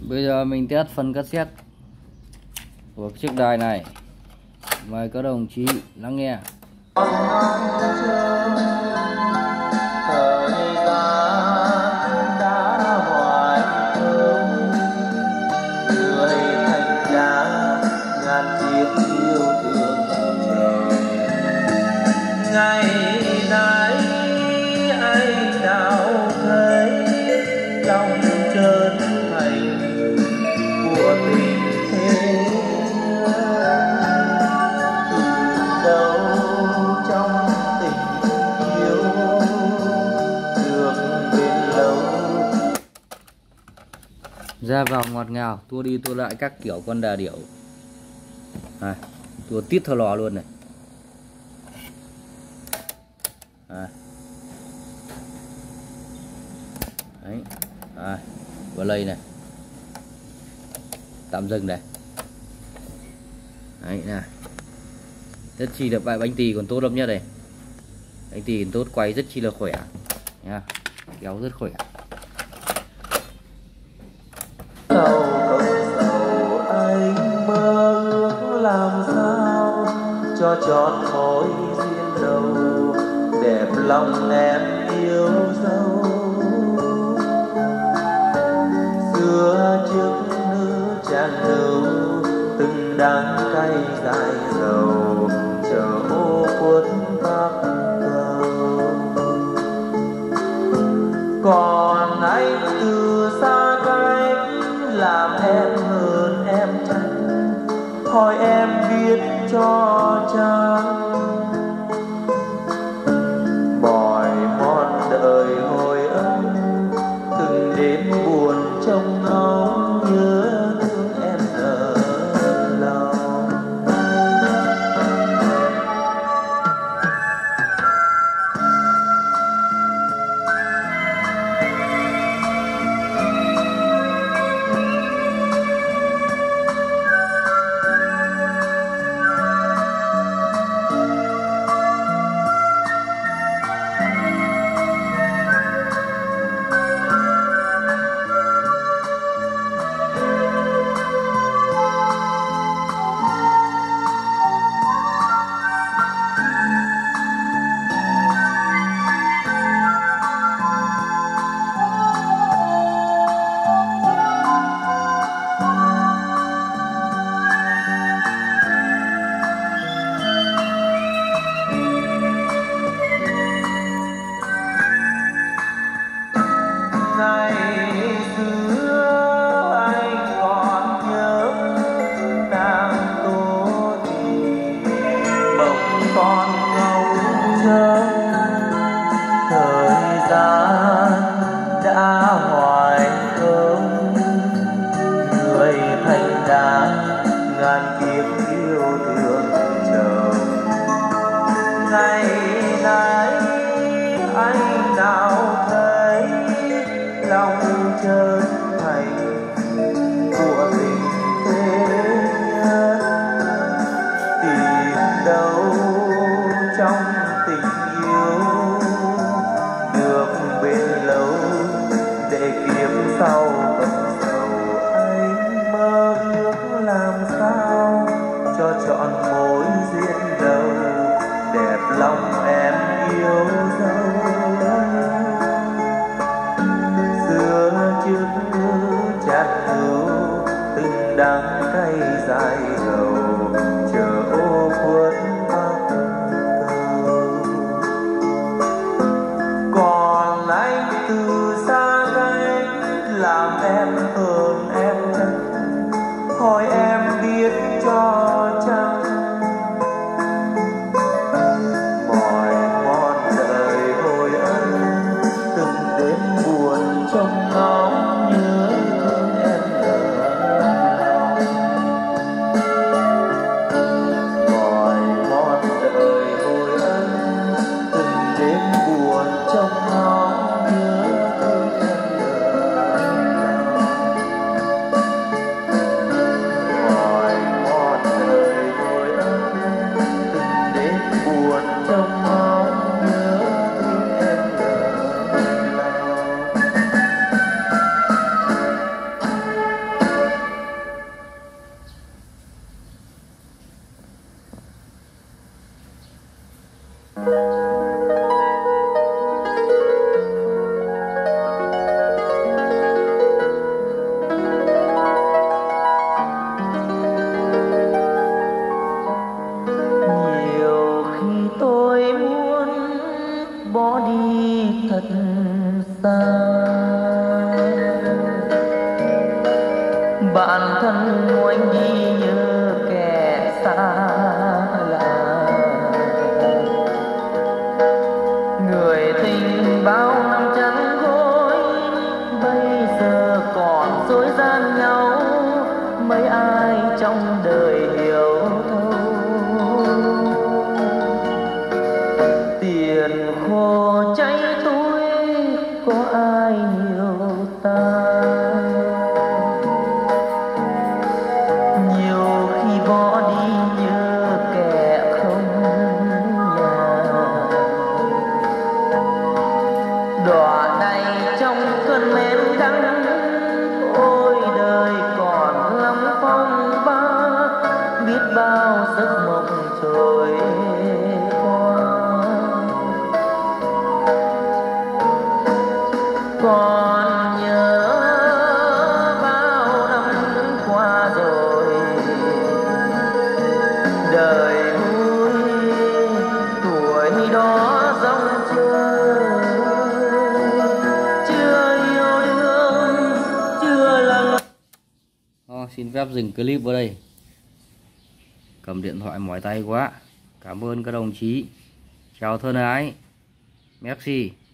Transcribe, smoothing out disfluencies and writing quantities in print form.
Bây giờ mình test phần cassette của chiếc đài này. Mời các đồng chí lắng nghe. Ngày nay anh nào thấy lòng chân thành của tình thế, từ đâu trong tình yêu được bền lâu. Ra vào ngọt ngào, tua đi tua lại các kiểu con đà điểu này, tua tít thò lò luôn này. Đấy, play này, tạm dừng này. Đấy này, rất chi là bánh tì còn tốt lắm nhất này, bánh tì còn tốt, quay rất chi là khỏe nha, kéo rất khỏe. Sầu anh mơ ước làm sao cho trọn mối duyên đầu, đẹp lòng em yêu dấu. Xưa trước nữ tràn đầu từng đắng cay dài dầu, chờ ô quất bắc cầu. Còn anh từ xa cách làm em hơn em trách, hỏi em biết cho chăng. Mỏi mòn đời hồi ức từng đêm buồn trong ngóng nhớ thương em nở lòng. Ngày xưa anh còn nhớ nàng tố thì bỗng con ngâu chớ, thời gian đã hoài không, người thành đã ngàn kiếp yêu thương chờ. Ngày nay anh nào thấy lòng chân thành của tình thế nhân, tìm đâu trong tình yêu được bền lâu, để kiếp sau vẫn giàu. Anh mơ ước làm sao cho trọn mối duyên đầu, đẹp lòng em yêu dấu. Trước chát cứu từng đắng cay dài dầu, chờ ô khuất bắc cầu. Còn anh từ xa cách làm em hơn em trách, hỏi em biết cho chăng. Mỏi mòn đời hồi ức từng đêm buồn trong ngóng nhớ thương em nở lòng. Mỏi mòn đời hồi ức từng đêm buồn trong ngóng nhớ thương em nở lòng. Bản thân ngoảnh đi như kẻ xa lạ, người tình bao năm chăn gối bây giờ còn dối gian nhau, mấy ai trong đời hiểu thấu. Tiền khô cháy túi có ai hiểu ta, nhiều khi bỏ đi như kẻ không nhà. Đọa này trong cơn men đắng, ôi đời còn lắm phong ba, biết bao giấc mộng trôi qua. Còn nhớ bao năm qua rồi, đời vui tuổi đó rong chơi, chưa yêu đương chưa là. Xin phép dừng clip vào đây. Cầm điện thoại mỏi tay quá. Cảm ơn các đồng chí. Chào thân ái. Merci.